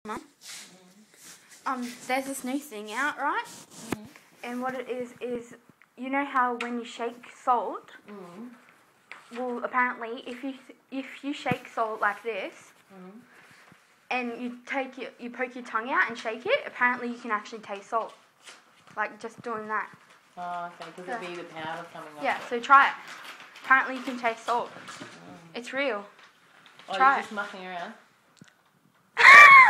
Mum, there's this new thing out, right? Mm-hmm. And what it is you know how when you shake salt, well, apparently if you shake salt like this, and you poke your tongue out and shake it, apparently you can actually taste salt, like just doing that. Oh, okay, because it'd be the powder coming off. Yeah, so try it. Apparently you can taste salt. It's real. Oh, Try you're it. just mucking around?